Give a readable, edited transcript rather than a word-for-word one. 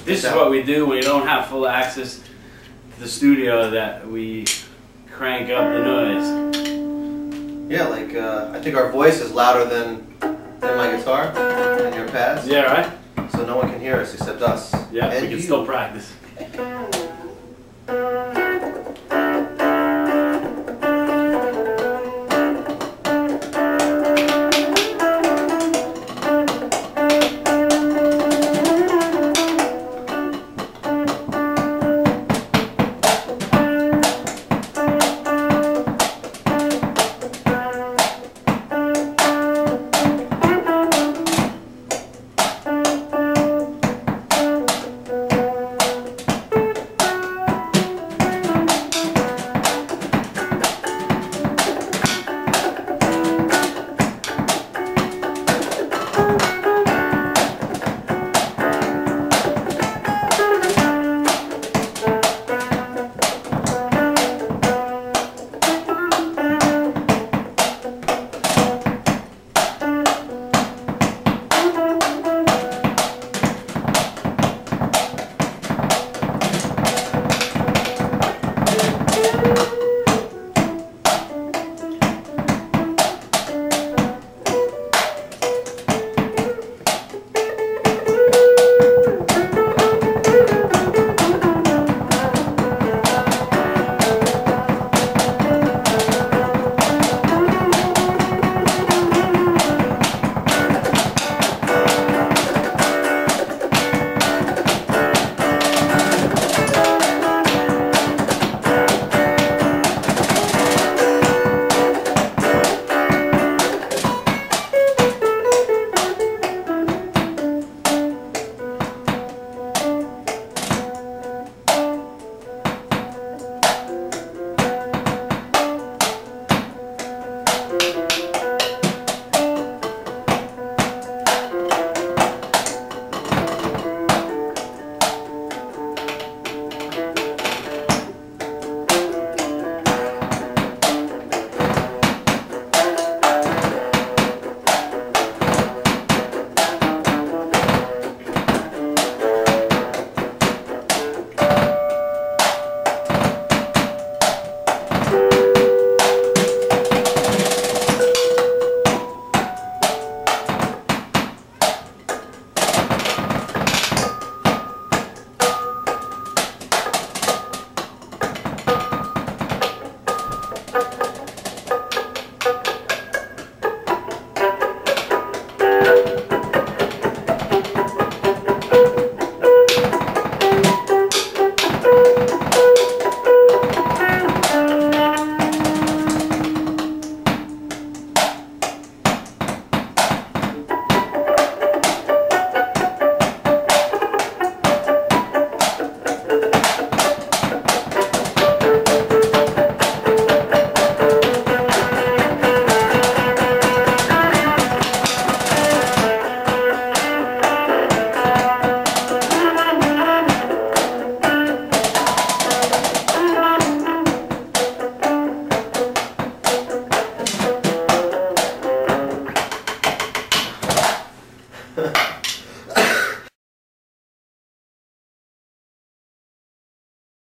This is what we do when we don't have full access to the studio, that we crank up the noise. Yeah, like I think our voice is louder than my guitar and your pads. Yeah, right? So no one can hear us except us. Yeah, and we can you. still practice.